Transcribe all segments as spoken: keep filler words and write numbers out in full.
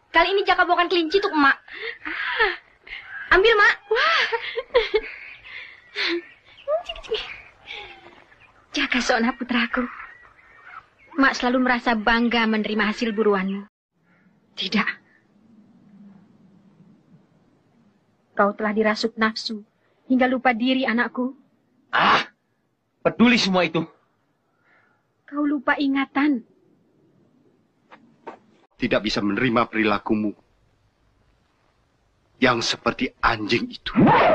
Kali ini Jaka bawakan kelinci untuk emak. Ah. Ambil, Mak. Wah. Jaka Sona putraku. Mak selalu merasa bangga menerima hasil buruanmu. Tidak. Kau telah dirasuk nafsu hingga lupa diri, anakku. Ah, peduli semua itu. Kau lupa ingatan. Tidak bisa menerima perilakumu yang seperti anjing itu.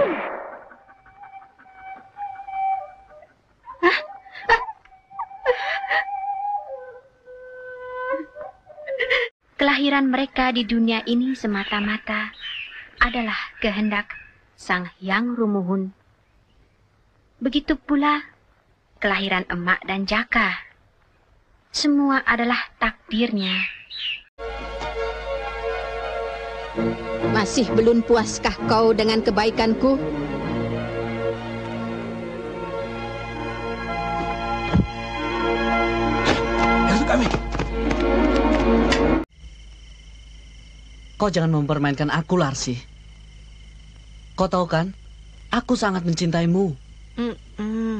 Kelahiran mereka di dunia ini semata-mata adalah kehendak Sang Hyang Rumuhun. Begitu pula kelahiran emak dan Jaka. Semua adalah takdirnya. Masih belum puaskah kau dengan kebaikanku? Itu kami. Kau jangan mempermainkan aku, Larsi. Kau tahu kan, aku sangat mencintaimu. Mm -mm.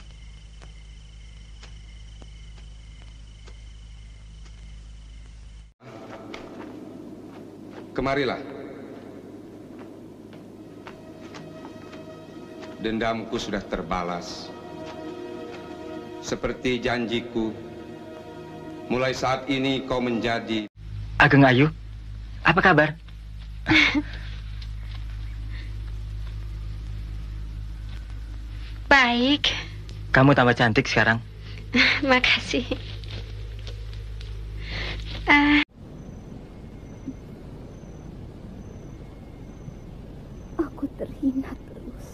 Kemarilah. Dendamku sudah terbalas. Seperti janjiku, mulai saat ini kau menjadi... Ageng Ayu, apa kabar? Baik. Kamu tambah cantik sekarang. Makasih. Uh... Aku terhina terus.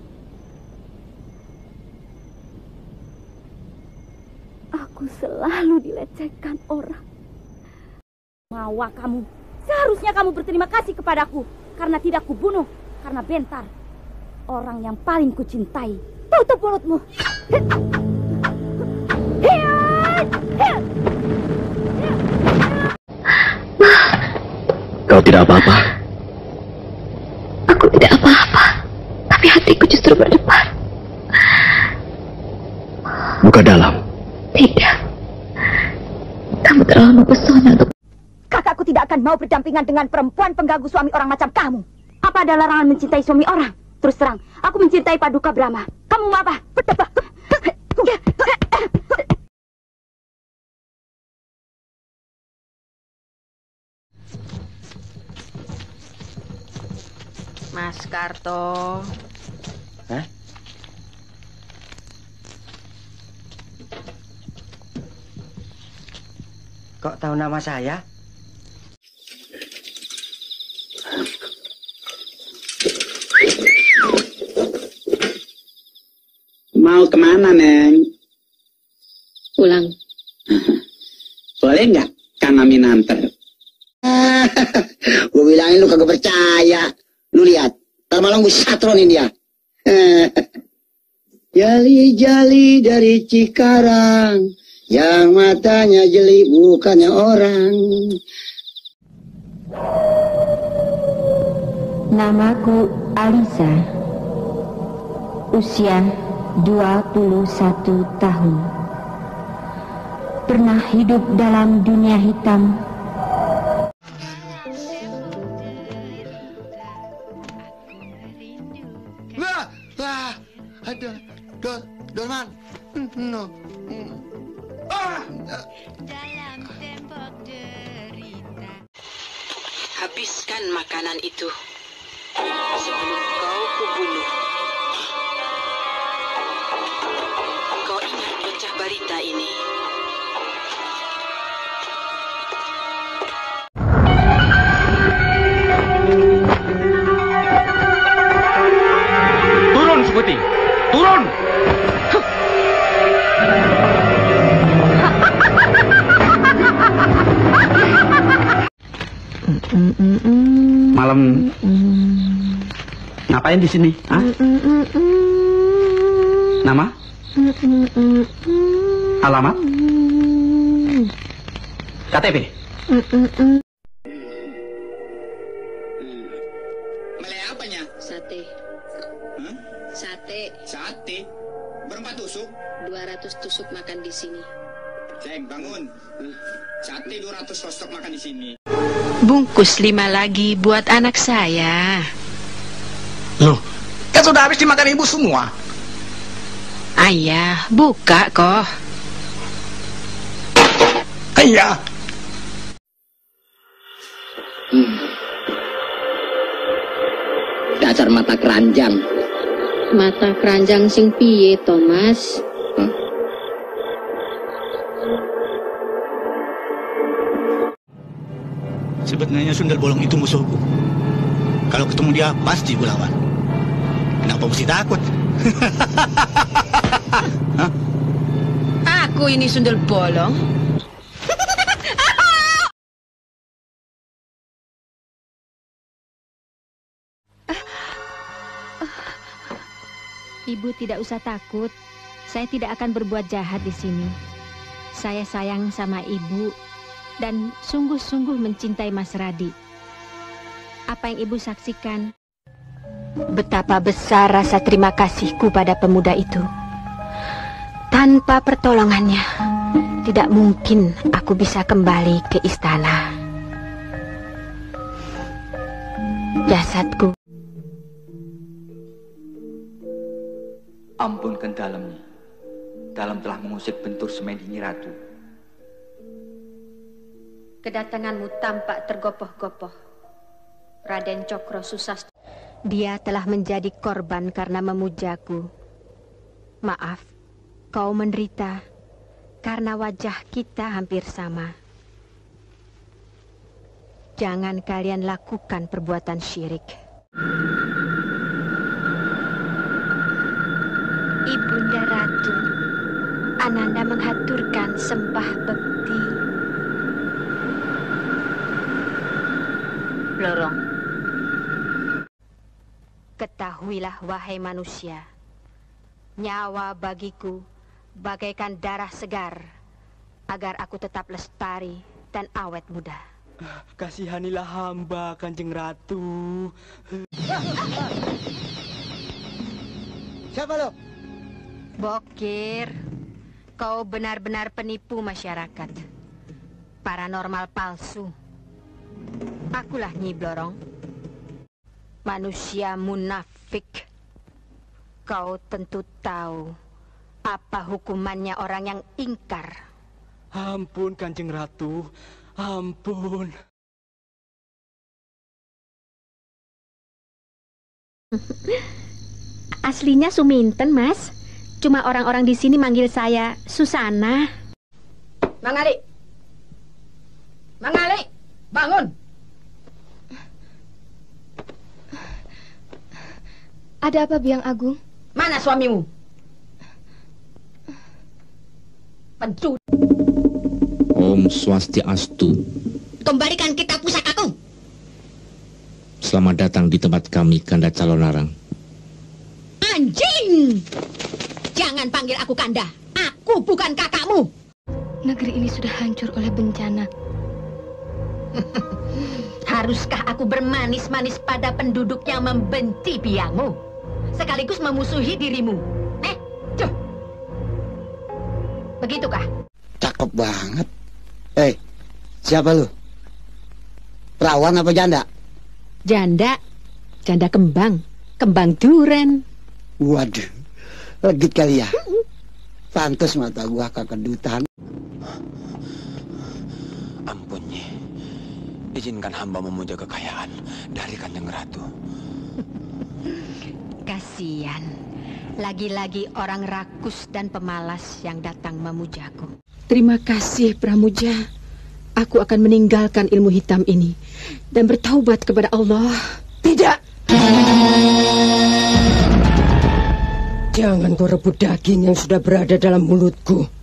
Aku selalu dilecehkan orang. Mawa kamu. Seharusnya kamu berterima kasih kepadaku karena tidak kubunuh, karena Bentar, orang yang paling kucintai. Tutup mulutmu. Kau tidak apa-apa? Aku tidak apa-apa, tapi hatiku justru berdebar. Buka dalam. Tidak. Kamu terlalu mempesona untuk... Kakakku tidak akan mau berdampingan dengan perempuan pengganggu suami orang macam kamu. Apa ada larangan mencintai suami orang? Terus terang, aku mencintai Paduka Brahma. Kamu mau apa? Berdebah. Mas Karto. Hah? Kok tahu nama saya? Mau kemana, Neng? Pulang. Boleh nggak Kang Amin anter? Gue bilangin lu kagak percaya. Lu lihat, ntar malam gue satronin dia. Jali-jali dari Cikarang, yang matanya jeli bukannya orang. Namaku Alisa. Usia dua puluh satu tahun. Pernah hidup dalam dunia hitam. Wah, wah, ada, do, Dorman, no, ah, Dalam tembok derita. Habiskan makanan itu sebelum kau kubunuh. Kau ingat bocah balita ini? Turun, Sebuti! Turun! malam ngapain di sini? Hah? Nama? Alamat? K T P? Sambelnya apanya? Sate. Hah? Sate. Sate? Berempat tusuk? dua ratus tusuk makan di sini. Ceng, bangun. Sate dua ratus tusuk makan di sini. Bungkus lima lagi buat anak saya. Loh, kan sudah habis dimakan ibu semua. Ayah, buka kok. Iya. Hmm. Dasar mata keranjang. Mata keranjang sing piye, Thomas? Hah? Sebenarnya Sundel Bolong itu musuhku. Kalau ketemu dia pasti gue lawan. Kenapa mesti takut? Hah? Aku ini Sundel Bolong. Ibu tidak usah takut. Saya tidak akan berbuat jahat di sini. Saya sayang sama ibu dan sungguh-sungguh mencintai Mas Radi. Apa yang ibu saksikan, betapa besar rasa terima kasihku pada pemuda itu. Tanpa pertolongannya, tidak mungkin aku bisa kembali ke istana. Jasadku Ampunkan dalamnya. Dalam telah mengusik bentur Semendingi Ratu. kedatanganmu tampak tergopoh-gopoh. Raden Cokro Susastro. Dia telah menjadi korban karena memujaku. Maaf, kau menderita karena wajah kita hampir sama. Jangan kalian lakukan perbuatan syirik. Ibunda Ratu, Ananda menghaturkan sembah bekti. Lorong. Ketahuilah wahai manusia, nyawa bagiku bagaikan darah segar, agar aku tetap lestari dan awet muda. Kasihanilah hamba, Kanjeng Ratu. Siapa lo? Bokir, kau benar-benar penipu masyarakat. Paranormal palsu. Akulah Nyi Blorong. Manusia munafik. Kau tentu tahu apa hukumannya orang yang ingkar. Ampun, Kanjeng Ratu. Ampun. Aslinya Suminten, Mas. Cuma orang-orang di sini manggil saya Susana. Mang Ali. Mang Ali, bangun. Ada apa, Biang Agung? Mana suamimu? Pencut. Om Swastiastu. Kembalikan kitab pusakaku. Selamat datang di tempat kami, Kanda Calonarang. Anjing! Jangan panggil aku Kanda. Aku bukan kakakmu. Negeri ini sudah hancur oleh bencana. Haruskah aku bermanis-manis pada penduduk yang membenci biangmu, sekaligus memusuhi dirimu? Eh, cuh. Begitukah? Cakep banget. Hei, siapa lu? Perawan apa janda? Janda. Janda kembang. Kembang duren. Waduh, legit kali ya. Pantes mata gua kekedutan. Ampun, Nyi. Izinkan hamba memuja kekayaan dari Kanjeng Ratu. Kasian. Lagi-lagi orang rakus dan pemalas yang datang memujaku. Terima kasih, Pramuja. Aku akan meninggalkan ilmu hitam ini dan bertaubat kepada Allah. Tidak. Jangan kau rebut daging yang sudah berada dalam mulutku.